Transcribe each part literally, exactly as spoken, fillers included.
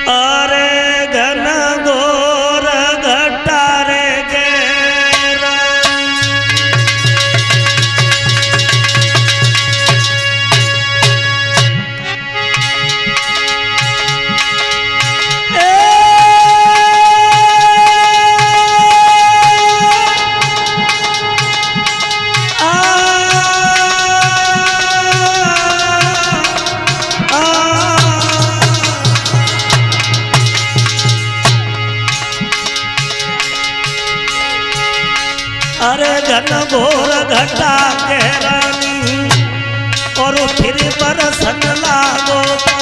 अरे घन घोर घटा रे गेरा अरे घन घोर घटा गहरानी और फिर बरसन लागो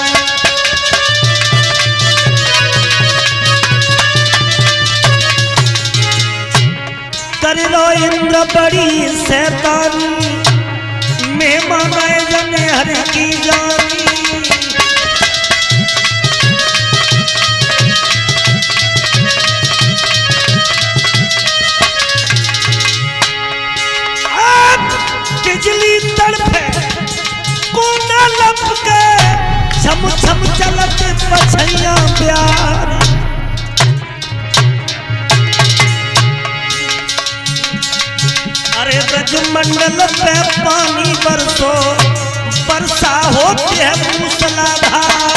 कर लो इंद्र बड़ी शैतानी मेहमान जने हर की जानी बिजली तड़पे कोना लपके छम छम चलत पछैया प्यार अरे ब्रजमंडल पे पानी बरसो वर्षा होती है मूसलाधार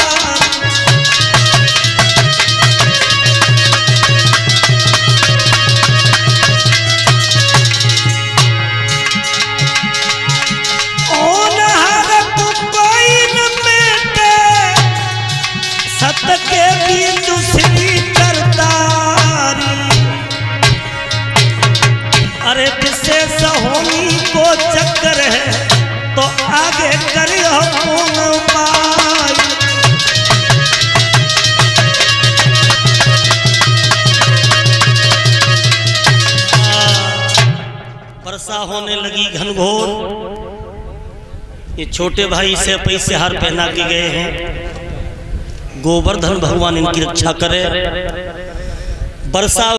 के भी दूसरी करतारी अरे विशेष होनी को चक्कर है तो आगे करियो कौन उपाय वर्षा होने लगी घनघोर। ये छोटे भाई से पैसे हार पहना के गए हैं। गोवर्धन भगवान इनकी रक्षा करे। वर्षा